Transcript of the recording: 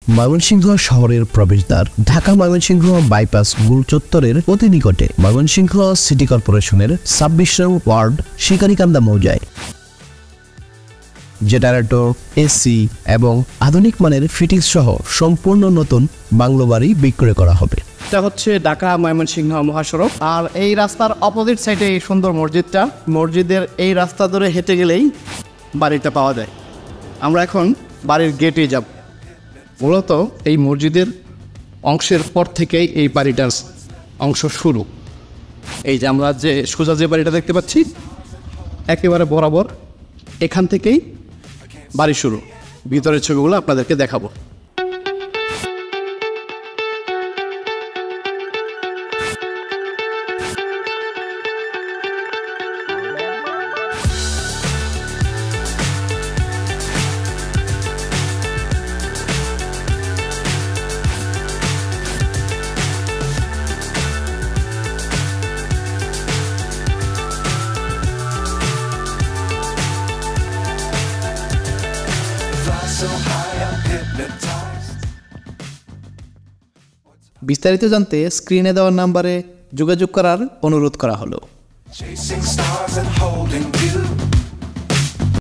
ময়মনসিংহ শহরের প্রবেশদ্বার ঢাকা ময়মনসিংহ বাইপাস গোল চত্বরের অতি নিকটে ময়মনসিংহ সিটি কর্পোরেশনের ২৬ নং ওয়ার্ড শিকারীকান্দা মৌজায় জেনারেটর, এসি এবং আধুনিক মানের ফিটিংস সহ সম্পূর্ণ নতুন বাংলো বাড়ি বিক্রয় করা হবে। এটা হচ্ছে ঢাকা ময়মনসিংহ মহাসড়ক, আর এই রাস্তার অপোজিট সাইডে এই সুন্দর মসজিদটা। মসজিদের এই রাস্তা ধরে হেঁটে গেলেই বাড়িটা পাওয়া যায়। আমরা এখন বাড়ির গেটে যাব। মূলত এই মসজিদের অংশের পর থেকেই এই বাড়িটার অংশ শুরু। এই যে আমরা যে সোজা যে বাড়িটা দেখতে পাচ্ছি, একেবারে বরাবর এখান থেকেই বাড়ি শুরু। ভিতরের ছবিগুলো আপনাদেরকে দেখাবো। বিস্তারিত জানতে স্ক্রিনে দেওয়ার নাম্বারে যোগাযোগ করার অনুরোধ করা হলো।